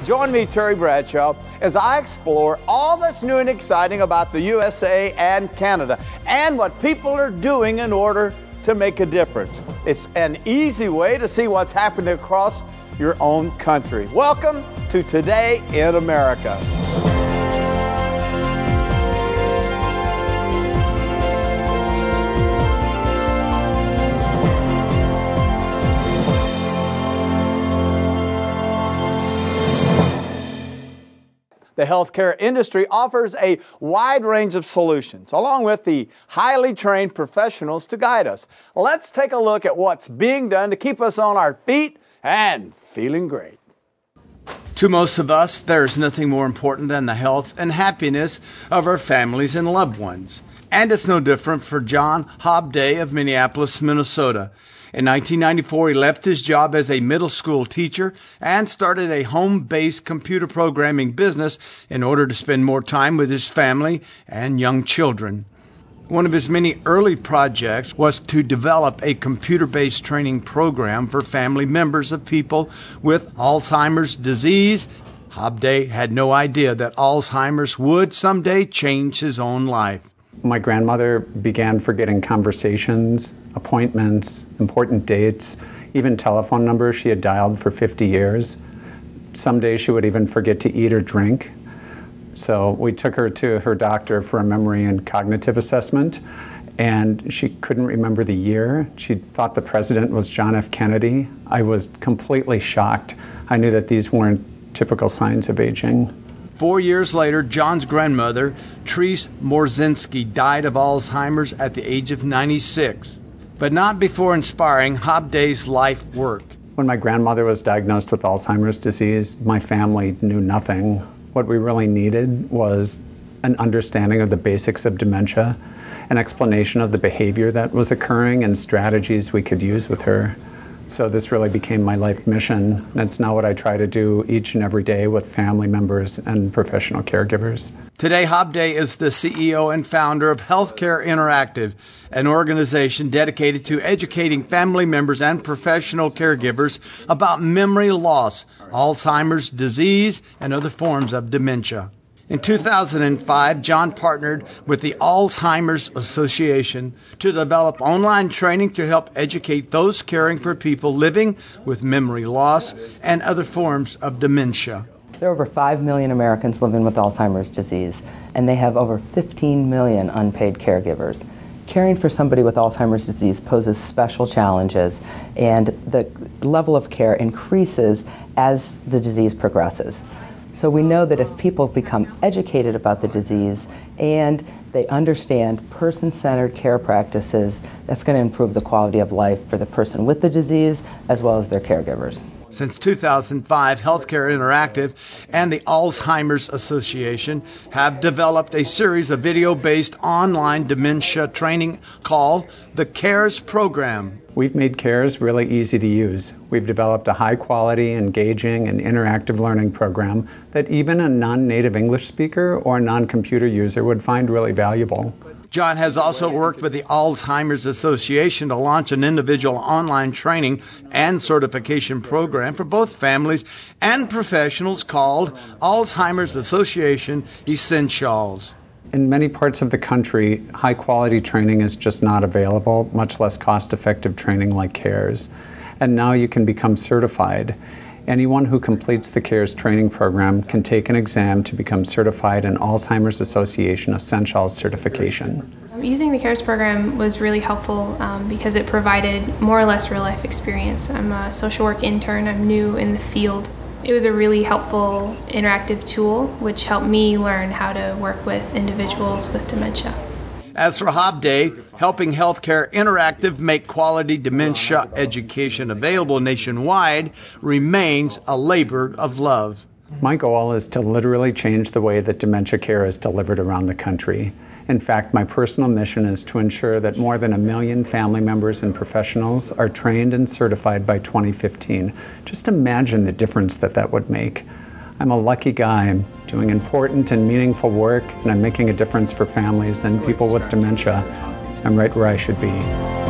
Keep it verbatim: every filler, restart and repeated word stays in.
Join me, Terry Bradshaw, as I explore all that's new and exciting about the U S A and Canada and what people are doing in order to make a difference. It's an easy way to see what's happening across your own country. Welcome to Today in America. The healthcare industry offers a wide range of solutions, along with the highly trained professionals to guide us. Let's take a look at what's being done to keep us on our feet and feeling great. To most of us, there's nothing more important than the health and happiness of our families and loved ones. And it's no different for John Hobday of Minneapolis, Minnesota. In nineteen ninety-four, he left his job as a middle school teacher and started a home-based computer programming business in order to spend more time with his family and young children. One of his many early projects was to develop a computer-based training program for family members of people with Alzheimer's disease. Hobday had no idea that Alzheimer's would someday change his own life. My grandmother began forgetting conversations, appointments, important dates, even telephone numbers she had dialed for fifty years. Some days she would even forget to eat or drink. So we took her to her doctor for a memory and cognitive assessment, and she couldn't remember the year. She thought the president was John F. Kennedy. I was completely shocked. I knew that these weren't typical signs of aging. Four years later, John's grandmother, Therese Morzinski, died of Alzheimer's at the age of ninety-six, but not before inspiring Hobday's life work. When my grandmother was diagnosed with Alzheimer's disease, my family knew nothing. What we really needed was an understanding of the basics of dementia, an explanation of the behavior that was occurring, and strategies we could use with her. So this really became my life mission. And it's now what I try to do each and every day with family members and professional caregivers. Today, Hobday is the C E O and founder of Healthcare Interactive, an organization dedicated to educating family members and professional caregivers about memory loss, Alzheimer's disease, and other forms of dementia. In two thousand five, John partnered with the Alzheimer's Association to develop online training to help educate those caring for people living with memory loss and other forms of dementia. There are over five million Americans living with Alzheimer's disease, and they have over fifteen million unpaid caregivers. Caring for somebody with Alzheimer's disease poses special challenges, and the level of care increases as the disease progresses. So we know that if people become educated about the disease and they understand person-centered care practices, that's going to improve the quality of life for the person with the disease as well as their caregivers. Since two thousand five, Healthcare Interactive and the Alzheimer's Association have developed a series of video-based online dementia training called the CARES program. We've made CARES really easy to use. We've developed a high-quality, engaging, and interactive learning program that even a non-native English speaker or non-computer user would find really valuable. John has also worked with the Alzheimer's Association to launch an individual online training and certification program for both families and professionals called Alzheimer's Association Essentials. In many parts of the country, high-quality training is just not available, much less cost-effective training like CARES. And now you can become certified. Anyone who completes the CARES training program can take an exam to become certified in Alzheimer's Association Essentials certification. Using the CARES program was really helpful um, because it provided more or less real-life experience. I'm a social work intern. I'm new in the field. It was a really helpful interactive tool which helped me learn how to work with individuals with dementia. As for Hobday, helping Healthcare Interactive make quality dementia education available nationwide remains a labor of love. My goal is to literally change the way that dementia care is delivered around the country. In fact, my personal mission is to ensure that more than a million family members and professionals are trained and certified by twenty fifteen. Just imagine the difference that that would make. I'm a lucky guy. I'm doing important and meaningful work, and I'm making a difference for families and people with dementia. I'm right where I should be.